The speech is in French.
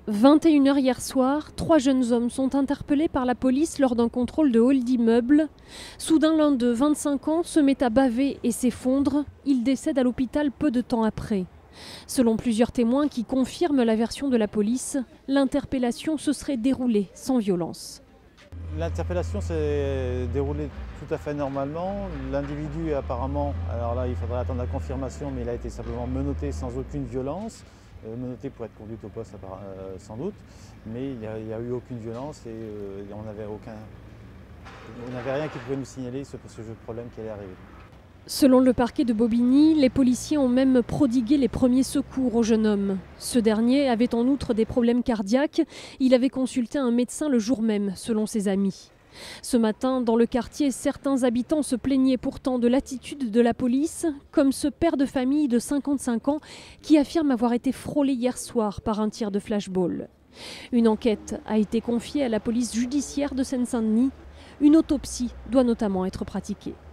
21 h hier soir, 3 jeunes hommes sont interpellés par la police lors d'un contrôle de hall d'immeuble. Soudain, l'un de 25 ans se met à baver et s'effondre. Il décède à l'hôpital peu de temps après. Selon plusieurs témoins qui confirment la version de la police, l'interpellation se serait déroulée sans violence. L'interpellation s'est déroulée tout à fait normalement. L'individu apparemment, alors là il faudrait attendre la confirmation, mais il a été simplement menotté sans aucune violence. Menotté pour être conduit au poste sans doute, mais il n'y a eu aucune violence et on n'avait rien qui pouvait nous signaler sur ce problème qui allait arriver. Selon le parquet de Bobigny, les policiers ont même prodigué les premiers secours au jeune homme. Ce dernier avait en outre des problèmes cardiaques. Il avait consulté un médecin le jour même, selon ses amis. Ce matin, dans le quartier, certains habitants se plaignaient pourtant de l'attitude de la police, comme ce père de famille de 55 ans qui affirme avoir été frôlé hier soir par un tir de flashball. Une enquête a été confiée à la police judiciaire de Seine-Saint-Denis. Une autopsie doit notamment être pratiquée.